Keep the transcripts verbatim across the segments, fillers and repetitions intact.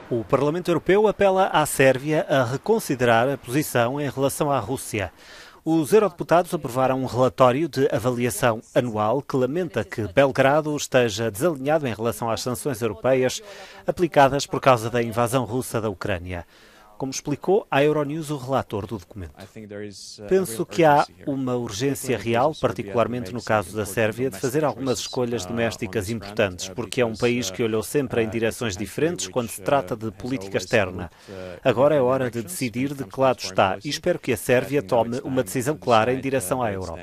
O Parlamento Europeu apela à Sérvia a reconsiderar a posição em relação à Rússia. Os eurodeputados aprovaram um relatório de avaliação anual que lamenta que Belgrado esteja desalinhado em relação às sanções europeias aplicadas por causa da invasão russa da Ucrânia. Como explicou à Euronews o relator do documento. Penso que há uma urgência real, particularmente no caso da Sérvia, de fazer algumas escolhas domésticas importantes, porque é um país que olhou sempre em direções diferentes quando se trata de política externa. Agora é hora de decidir de que lado está e espero que a Sérvia tome uma decisão clara em direção à Europa.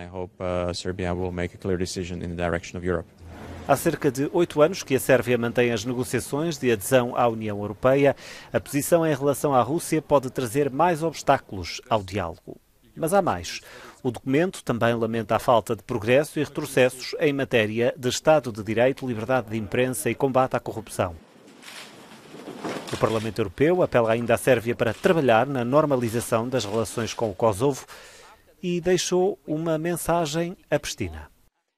Há cerca de oito anos que a Sérvia mantém as negociações de adesão à União Europeia. A posição em relação à Rússia pode trazer mais obstáculos ao diálogo. Mas há mais. O documento também lamenta a falta de progresso e retrocessos em matéria de Estado de Direito, liberdade de imprensa e combate à corrupção. O Parlamento Europeu apela ainda à Sérvia para trabalhar na normalização das relações com o Kosovo e deixou uma mensagem a Pristina.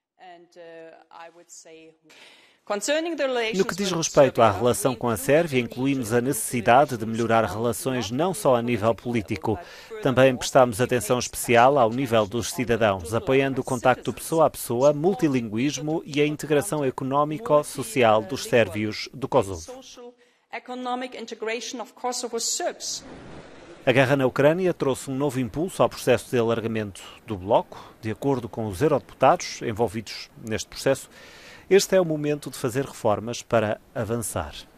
No que diz respeito à relação com a Sérvia, incluímos a necessidade de melhorar relações não só a nível político. Também prestamos atenção especial ao nível dos cidadãos, apoiando o contacto pessoa a pessoa, multilinguismo e a integração económico-social dos sérvios do Kosovo. A guerra na Ucrânia trouxe um novo impulso ao processo de alargamento do bloco. De acordo com os eurodeputados envolvidos neste processo, este é o momento de fazer reformas para avançar.